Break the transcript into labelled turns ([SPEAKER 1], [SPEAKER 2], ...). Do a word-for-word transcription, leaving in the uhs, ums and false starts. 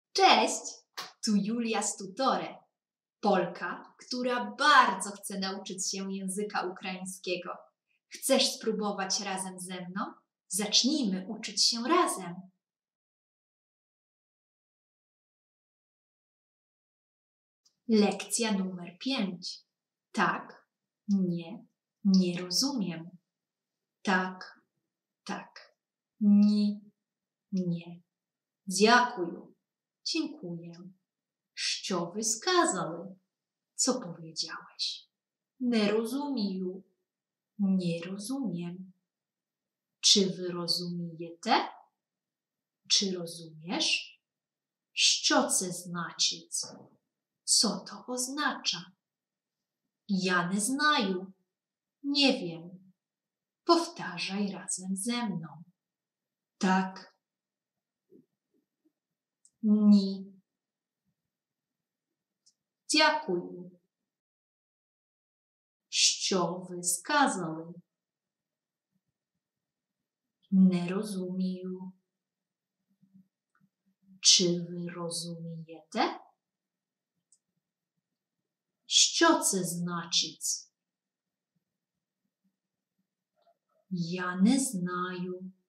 [SPEAKER 1] Cześć, tu Julia z Tutore, Polka, która bardzo chce nauczyć się języka ukraińskiego. Chcesz spróbować razem ze mną? Zacznijmy uczyć się razem. Lekcja numer pięć. Tak, nie, nie rozumiem. Tak, tak, ні, nie. Дякую, dziękuję. Що ви сказали? Co powiedziałeś? Не розумію. Nie rozumiem. Czy wy rozumiєте? Czy rozumiesz? Що це значить? Co to oznacza? Ja не знаю. Nie wiem. Powtarzaj razem ze mną. Tak. Ні. Дякую. Що ви сказали? Не розумію. Чи ви розумієте? Що це значить? Я не знаю.